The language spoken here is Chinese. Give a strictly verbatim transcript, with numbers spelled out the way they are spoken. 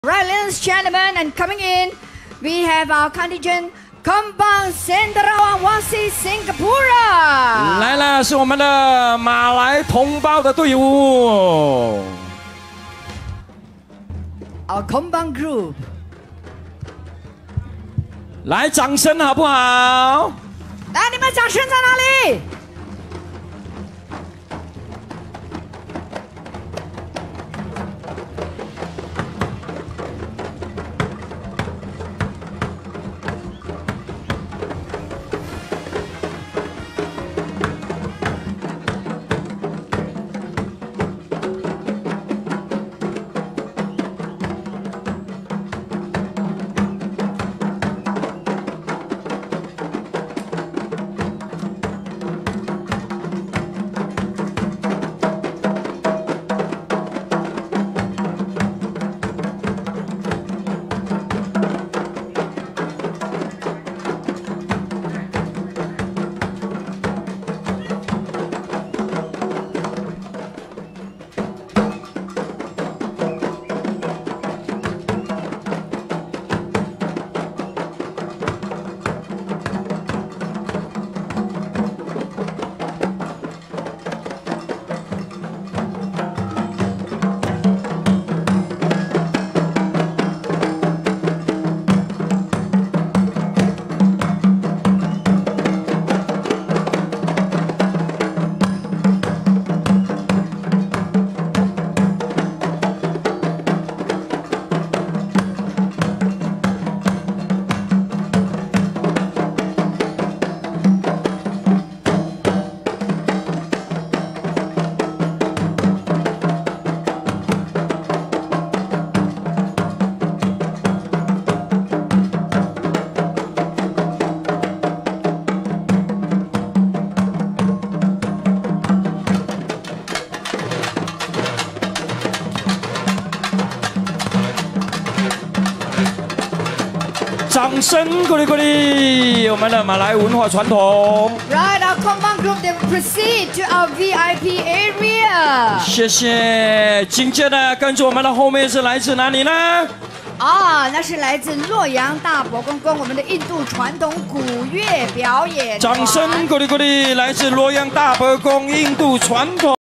Right, ladies and gentlemen, and coming in, we have our contingent Kompang Cenderawasih Singapura. 来了，是我们的马来同胞的队伍。 Our Kompang group. 来，掌声好不好？ 来，你们掌声在哪里？ 掌声鼓励鼓励我们的马来文化传统。 Right, our Kompang group they will proceed to our V I P area. 谢谢。紧接着跟着我们的后面是来自哪里呢？ 啊，那是来自洛阳大伯公公，我们的印度传统古乐表演。 掌声鼓励鼓励，来自洛阳大伯公印度传统。